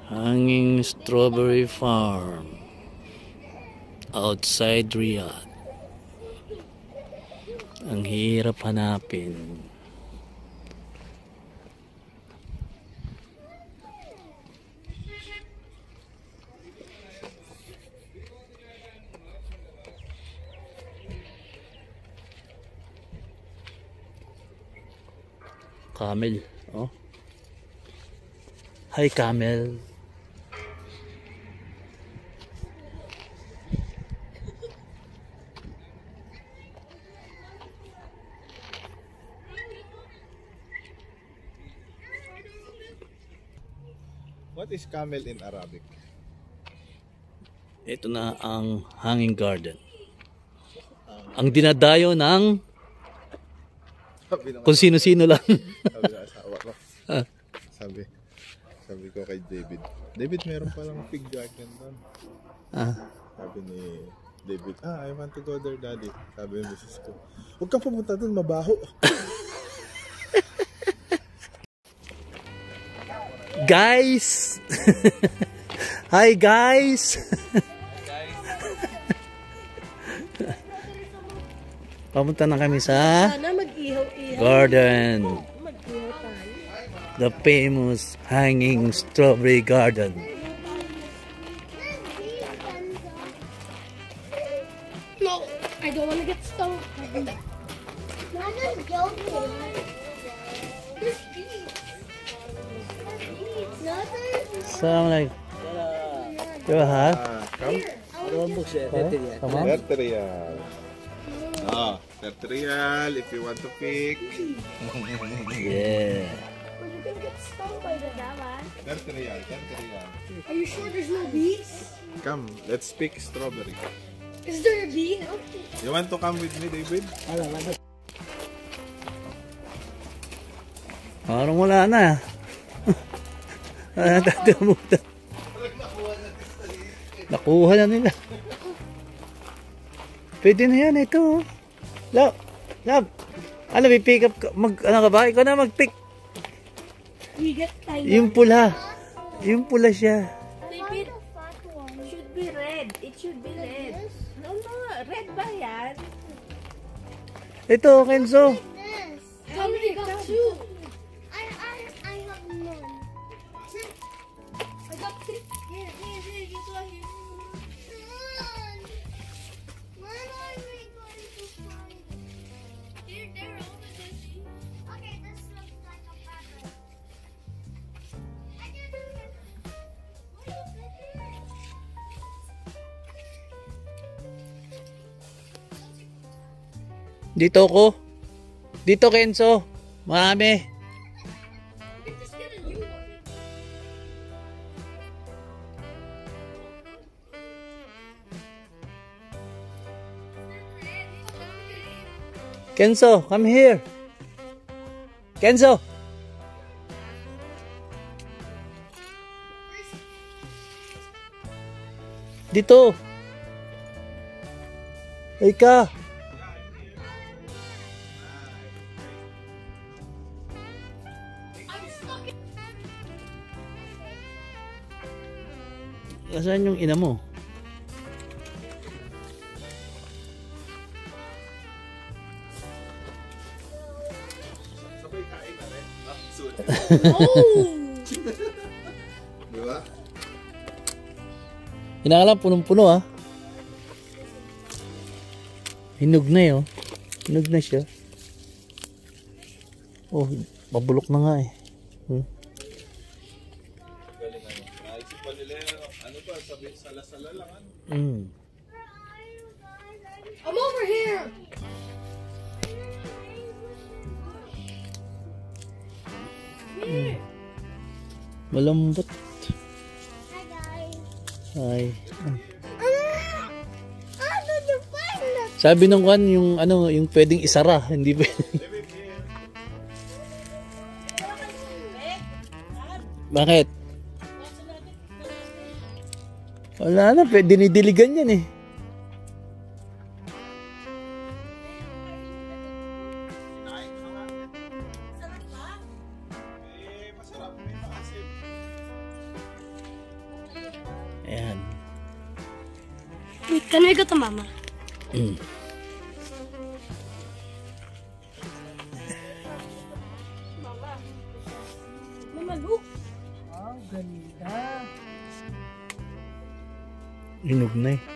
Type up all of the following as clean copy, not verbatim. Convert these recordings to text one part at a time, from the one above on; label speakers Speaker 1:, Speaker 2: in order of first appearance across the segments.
Speaker 1: Hanging Strawberry Farm outside Riyadh. Ang hirap hanapin. Camel, oh. Hi, camel.
Speaker 2: What is camel in Arabic?
Speaker 1: Ito na ang hanging garden. Ang dinadayo ng kung sino-sino lang.
Speaker 2: Sabi ng asawa ko. Sabi ko kay David. David, meron palang pig garden doon. Sabi ni David, I want to go there, Daddy. Sabi ni Mrs. ko, huwag kang pumunta doon, mabaho.
Speaker 1: Guys! Hi guys! Papunta na kami sa garden. The famous hanging strawberry garden.
Speaker 3: No, I don't want to get stung. Mama's joking.
Speaker 1: Assalamualaikum. Yo, ha?
Speaker 2: Come.
Speaker 1: Come on.
Speaker 2: 30 riyal. 30 riyal if you want to pick.
Speaker 1: Yeah.
Speaker 3: But you're gonna get stung by the daman.
Speaker 2: 30 riyal, 30 riyal.
Speaker 3: Are you sure there's no bees?
Speaker 2: Come, let's pick strawberry.
Speaker 3: Is there a bee?
Speaker 2: You want to come with me, David?
Speaker 1: Parang wala na. Natatamutan. Nakuha na nila. Pwede na yan, ito. Love, love. Ano, may pick up ka? Ano ka ba? Ikaw na mag-pick.
Speaker 3: We get tired.
Speaker 1: Yung pula. Yung pula siya.
Speaker 3: David, should be red. It should be red. No, red ba yan?
Speaker 1: Ito, Kenzo.
Speaker 3: Somebody got two.
Speaker 4: I have none.
Speaker 3: I got three. Here, you saw here.
Speaker 4: When are we going to find it?
Speaker 3: Here, they're over there. See?
Speaker 4: Okay, this looks like a pattern. I can do it. What is it?
Speaker 1: Dito ko. Dito, Kenzo. Marami.
Speaker 3: We can just get a new one.
Speaker 1: Kenzo, come here. Kenzo. Dito. Ay ka. Saan yung ina mo?
Speaker 2: Sabay kain na rin. Soon.
Speaker 3: Oh!
Speaker 2: Diba?
Speaker 1: Inaalam punong-puno ah. Hinog na yun. Hinog na siya. Oh, mabulok na nga eh.
Speaker 2: Galing ano. Naisip pa nila, ano ba, sabi, sala-sala lang ano.
Speaker 3: I'm over here.
Speaker 1: Malambot.
Speaker 4: Hi guys.
Speaker 1: Ay.
Speaker 4: How did you find it?
Speaker 1: Sabi nung kan yung ano, yung pwedeng isara, hindi pwedeng. Bakit? Wala na, dinidiligan yan eh.
Speaker 4: Can we go to Mama? Mama, look.
Speaker 3: Wow, ganda.
Speaker 1: Inog na eh.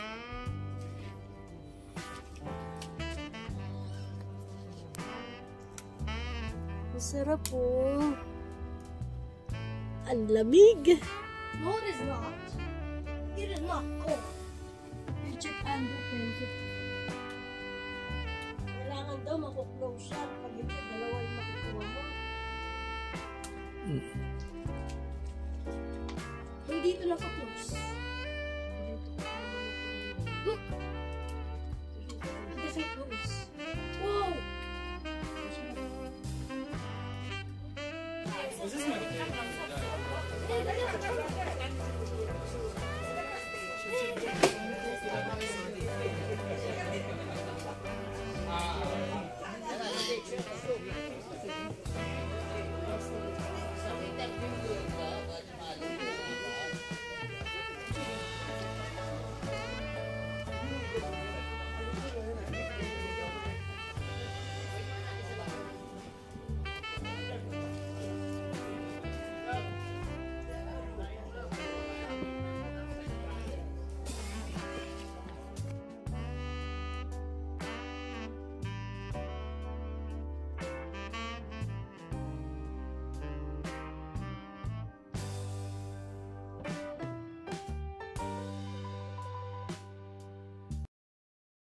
Speaker 4: Masarap po. Ang lamig. No, it is not. It is not cold. You check under pencil. Kailangan daw makuklose siya. Pag ito, dalawa yung makukuha mo. Hindi ito nakaklose. Look! It doesn't close. Wow!